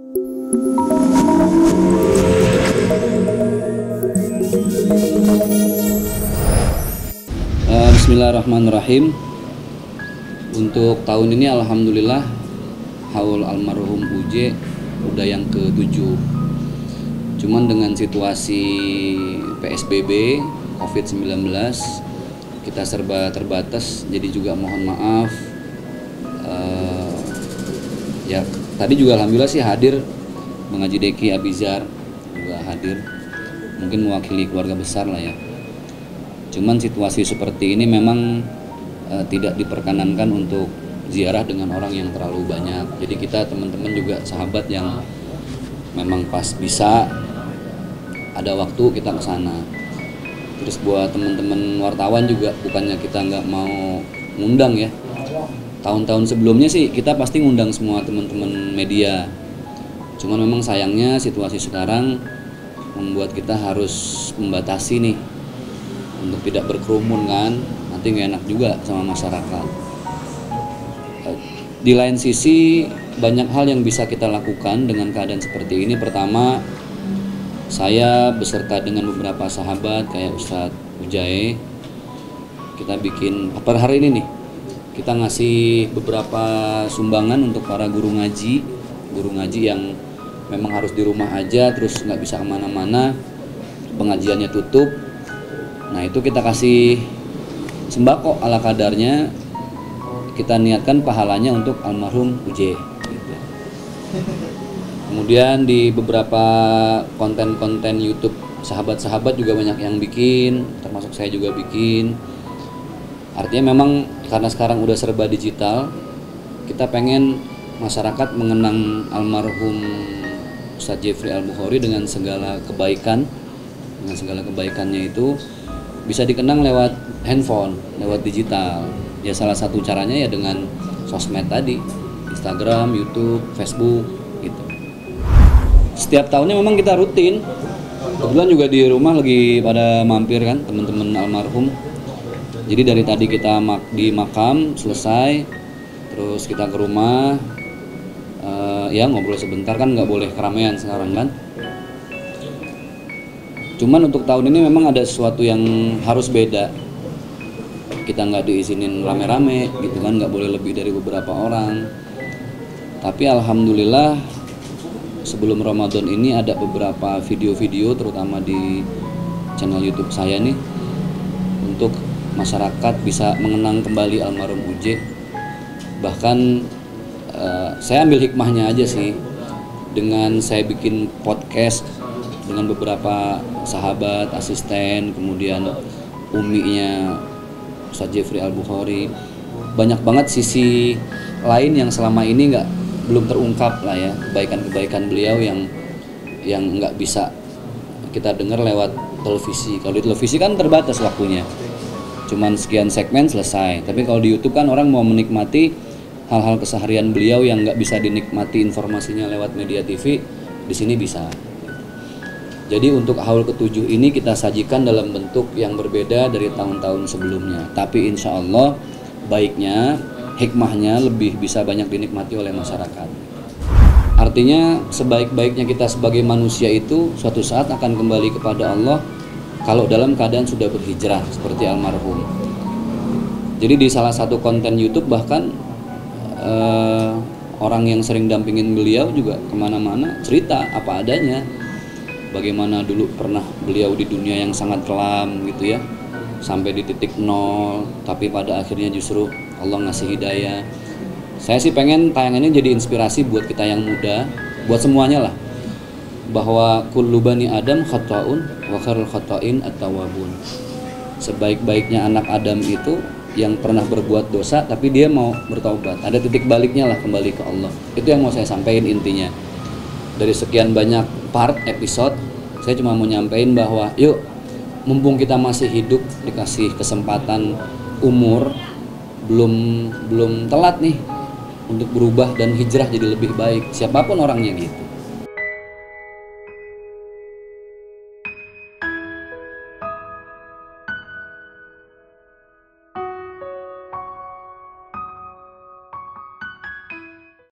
Bismillahirrahmanirrahim. Untuk tahun ini alhamdulillah haul almarhum UJ udah yang ke-7. Cuman dengan situasi PSBB COVID-19 kita serba terbatas, jadi juga mohon maaf. Ya tadi juga alhamdulillah sih hadir Bang Haji Deki Abizar juga hadir, mungkin mewakili keluarga besar lah ya. Cuman situasi seperti ini memang tidak diperkenankan untuk ziarah dengan orang yang terlalu banyak. Jadi kita teman-teman juga sahabat yang memang pas bisa ada waktu kita ke sana. Terus buat teman-teman wartawan juga bukannya kita nggak mau ngundang ya. Tahun-tahun sebelumnya sih kita pasti ngundang semua teman-teman media. Cuman memang sayangnya situasi sekarang membuat kita harus membatasi nih untuk tidak berkerumun kan, nanti nggak enak juga sama masyarakat. Di lain sisi banyak hal yang bisa kita lakukan dengan keadaan seperti ini. Pertama, saya beserta dengan beberapa sahabat kayak Ustadz Ujae, kita bikin per hari ini nih, kita ngasih beberapa sumbangan untuk para guru ngaji yang memang harus di rumah aja, terus nggak bisa kemana-mana, pengajiannya tutup. Nah itu kita kasih sembako ala kadarnya, kita niatkan pahalanya untuk almarhum UJ gitu. Kemudian di beberapa konten-konten YouTube sahabat-sahabat juga banyak yang bikin, termasuk saya juga bikin. Artinya memang karena sekarang udah serba digital, kita pengen masyarakat mengenang almarhum Ustadz Jefri Al-Bukhari dengan segala kebaikan, dengan segala kebaikannya itu bisa dikenang lewat handphone, lewat digital. Ya salah satu caranya ya dengan sosmed tadi, Instagram, YouTube, Facebook gitu. Setiap tahunnya memang kita rutin. Kebetulan juga di rumah lagi pada mampir kan teman-teman almarhum. Jadi dari tadi kita di makam selesai, terus kita ke rumah, ya ngobrol sebentar kan, nggak boleh keramaian sekarang kan. Cuman untuk tahun ini memang ada sesuatu yang harus beda. Kita nggak diizinin rame-rame gitu kan, nggak boleh lebih dari beberapa orang. Tapi alhamdulillah sebelum Ramadan ini ada beberapa video-video terutama di channel YouTube saya nih, untuk masyarakat bisa mengenang kembali almarhum UJ. Bahkan saya ambil hikmahnya aja sih, dengan saya bikin podcast dengan beberapa sahabat, asisten, kemudian uminya Ustadz Jefri Al-Bukhari. Banyak banget sisi lain yang selama ini belum terungkap lah ya, kebaikan-kebaikan beliau yang nggak bisa kita dengar lewat televisi. Kalau di televisi kan terbatas waktunya, cuman sekian segmen selesai. Tapi kalau di YouTube kan orang mau menikmati hal-hal keseharian beliau yang nggak bisa dinikmati informasinya lewat media TV, di sini bisa. Jadi untuk haul ke-7 ini kita sajikan dalam bentuk yang berbeda dari tahun-tahun sebelumnya. Tapi insya Allah baiknya, hikmahnya lebih bisa banyak dinikmati oleh masyarakat. Artinya sebaik-baiknya kita sebagai manusia itu suatu saat akan kembali kepada Allah kalau dalam keadaan sudah berhijrah seperti almarhum. Jadi di salah satu konten YouTube bahkan orang yang sering dampingin beliau juga kemana-mana cerita apa adanya. Bagaimana dulu pernah beliau di dunia yang sangat kelam gitu ya, sampai di titik nol, tapi pada akhirnya justru Allah ngasih hidayah. Saya sih pengen tayangan ini jadi inspirasi buat kita yang muda, buat semuanya lah, bahwa kullu bani Adam khata'un wa khairul khata'in at-tawwabun. Sebaik-baiknya anak Adam itu yang pernah berbuat dosa tapi dia mau bertaubat. Ada titik baliknya lah, kembali ke Allah. Itu yang mau saya sampaikan intinya. Dari sekian banyak part episode, saya cuma mau nyampein bahwa yuk, mumpung kita masih hidup, dikasih kesempatan umur, belum telat nih untuk berubah dan hijrah jadi lebih baik, siapapun orangnya gitu.